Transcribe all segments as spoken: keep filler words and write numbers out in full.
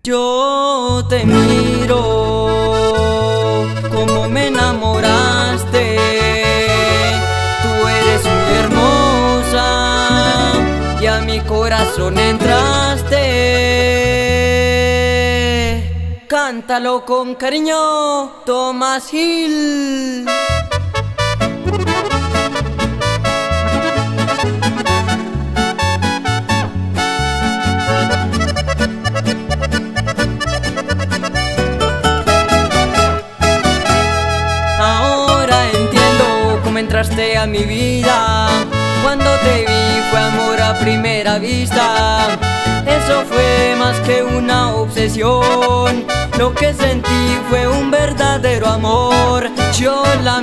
Yo te miro como me enamoraste. Tú eres muy hermosa y a mi corazón entraste. Cántalo con cariño, Tomás Gil. Entraste a mi vida, cuando te vi fue amor a primera vista. Eso fue más que una obsesión, lo que sentí fue un verdadero amor. Yo la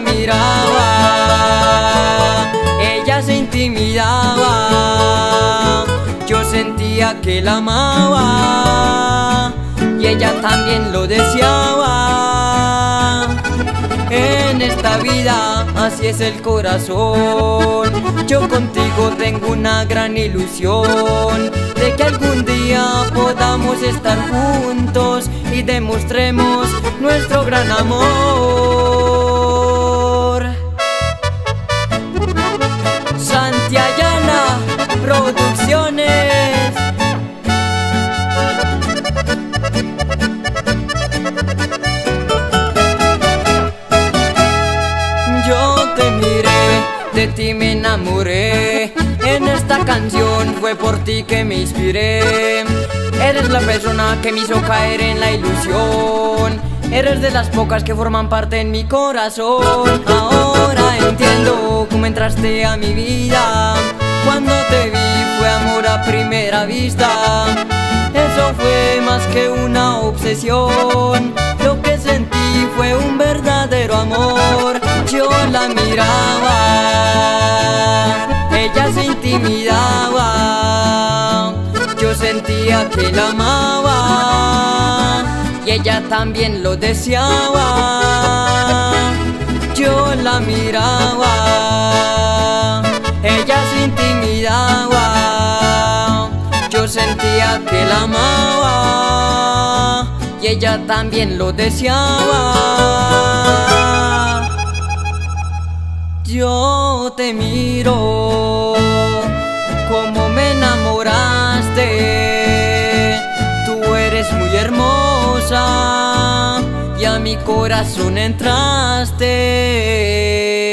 miraba, ella se intimidaba, yo sentía que la amaba y ella también lo deseaba. En esta vida así es el corazón. Yo contigo tengo una gran ilusión de que algún día podamos estar juntos y demostremos nuestro gran amor. Santiayana Producciones. De ti me enamoré, en esta canción fue por ti que me inspiré. Eres la persona que me hizo caer en la ilusión, eres de las pocas que forman parte en mi corazón. Ahora entiendo cómo entraste a mi vida, cuando te vi fue amor a primera vista. Eso fue más que una obsesión, lo que sentí fue un verdadero amor. Yo la miraba, ella se intimidaba, yo sentía que la amaba y ella también lo deseaba. Yo la miraba, ella se intimidaba, yo sentía que la amaba y ella también lo deseaba. Yo te miro como me enamoraste. Tú eres muy hermosa y a mi corazón entraste.